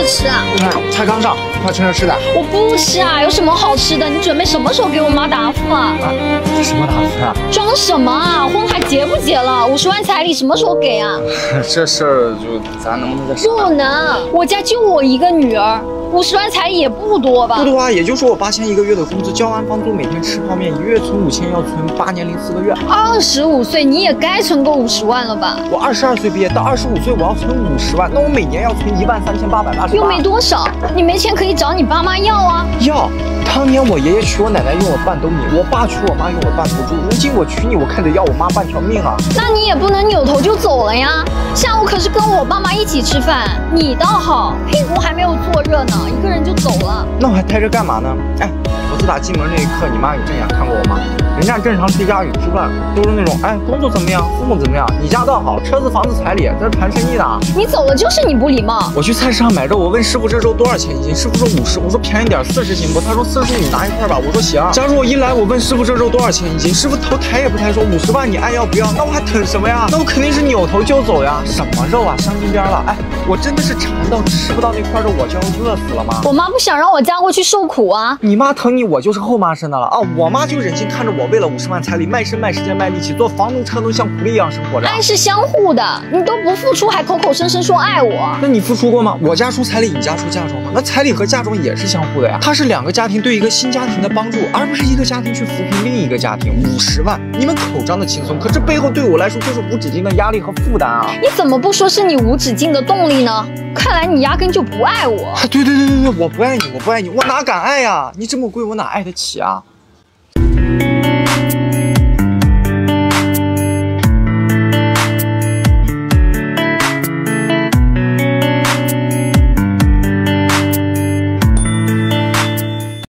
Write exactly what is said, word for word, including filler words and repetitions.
着吃啊？ 你看菜刚上，快趁热吃点。 我不吃啊，有什么好吃的？你准备什么时候给我妈答复啊？ 啊，这什么答复啊？ 装什么啊？婚还结不结了？五十万彩礼什么时候给啊？ 这事儿就咱能不能再商量？ 不能，我家就我一个女儿。五十万彩礼也不多吧？ 不多啊，也就说我八千一个月的工资，交完房租，每天吃泡面，一月存五千，要存八年零四个月。 二十五岁你也该存够五十万了吧？ 我二十二岁毕业，到二十五岁我要存五十万，那我每年要存一万三千八百八十八。 又没多少，你没钱可以找你爸妈要啊。 要，当年我爷爷娶我奶奶用了半斗米，我爸娶我妈用了半头猪，如今我娶你，我看得要我妈半条命啊。 那你也不能扭头就走了呀。下午可是跟我爸妈一起吃饭，你倒好，屁股还没有坐热呢，一个人就走了。 那我还待着干嘛呢？哎，我自打进门那一刻，你妈有正眼看过我吗？人家正常去家里吃饭，都是那种哎，工作怎么样，父母怎么样？你家倒好，车子、房子、彩礼，这是谈生意的啊。 你走了就是你不礼貌。 我去菜市场买肉，我问师傅这肉多少钱一斤，师傅说五十，我说便宜点四十行不？他说四十你拿一块吧，我说行。假如我一来，我问师傅这肉多少钱一斤，师傅头抬也不抬说五十万你爱要不要？那我还等什么呀？那我肯定是扭头就走呀。什么肉啊，镶金边了？哎，我真的是馋到吃不到那块肉，我就要饿死了吗？ 我妈不想让我嫁过去受苦啊。 你妈疼你，我就是后妈生的了啊！我妈就忍心看着我为了五十万彩礼卖身卖时间卖力气，做房奴车奴，像苦力一样生活着。 爱是相互的，你都不付出，还口口声声说爱我。 那你付出过吗？我家出彩礼，你家出嫁妆吗？那彩礼和嫁妆也是相互的呀，它是两个家庭对一个新家庭的帮助，而不是一个家庭去扶贫另一个家庭。五十万，你们口张的轻松，可这背后对我来说就是无止境的压力和负担啊！ 你怎么不说是你无止境的动力呢？看来你压根就不爱我。 对对对对对，我不爱你，我不爱你，我哪敢爱呀？你这么贵，我哪爱得起啊？